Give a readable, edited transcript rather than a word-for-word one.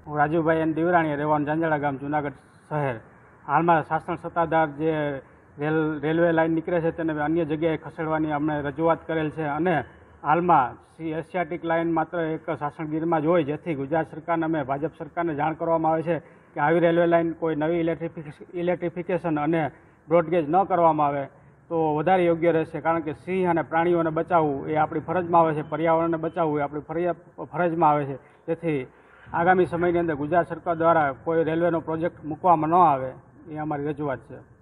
હું રાજુભાઈ એન દીવરાણી, રહેવાનું જાંજાળા ગામ, જુનાગઢ શહેર. હાલમાં શાસન સત્તાધાર જે રેલવે લાઇન નીકળે છે તેને અન્ય જગ્યાએ ખસેડવાની અમને રજૂઆત કરેલ છે અને હાલમાં એશિયાટિક લાઇન માત્ર એક શાસનગીરમાં જ હોય, જેથી ગુજરાત સરકારને અમે ભાજપ સરકારને જાણ કરવામાં આવે છે કે આવી રેલવે લાઇન કોઈ નવી ઇલેક્ટ્રિફિકેશન અને બ્રોડગેજ ન કરવામાં આવે તો વધારે યોગ્ય રહેશે. કારણ કે સિંહ અને પ્રાણીઓને બચાવવું એ આપણી ફરજમાં આવે છે, પર્યાવરણને બચાવવું એ આપણી ફરજમાં આવે છે. તેથી આગામી સમયની અંદર ગુજરાત સરકાર દ્વારા કોઈ રેલવેનો પ્રોજેક્ટ મૂકવામાં ન આવે એ અમારી રજૂઆત છે.